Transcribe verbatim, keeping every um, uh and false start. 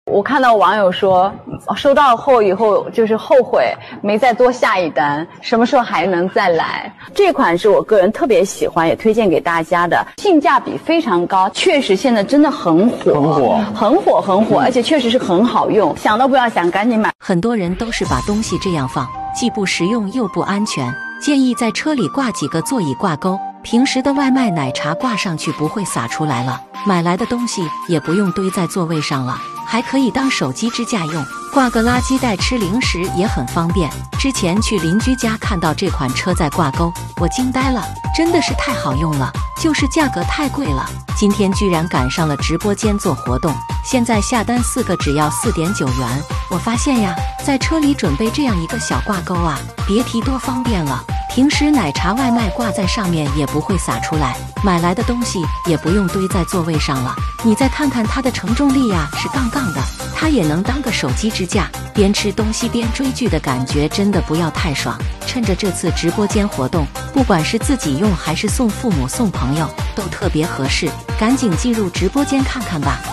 我看到网友说，收到后以后就是后悔没再多下一单，什么时候还能再来？这款是我个人特别喜欢，也推荐给大家的，性价比非常高，确实现在真的很火， 很火， 很火，很火，而且确实是很好用，想都不要想，赶紧买。 很多人都是把东西这样放，既不实用又不安全，建议在车里挂几个座椅挂钩。平时的外卖奶茶挂上去不会洒出来了，买来的东西也不用堆在座位上了，还可以当手机支架用，挂个垃圾袋吃零食也很方便。之前去邻居家看到这款车载挂钩，我惊呆了，真的是太好用了，就是价格太贵了。今天居然赶上了直播间做活动，现在下单四个只要 四点九元。我发现呀，在车里准备这样一个小挂钩啊，别提多方便了。平时奶茶外卖挂在上面也不会洒出来，买来的东西也不用堆在座位上了。你再看看它的承重力呀，是杠杠的，它也能当个手机支架，边吃东西边追剧的感觉真的不要太爽。趁着这次直播间活动，不管是自己用还是送父母送朋友，都特别合适，赶紧进入直播间看看吧。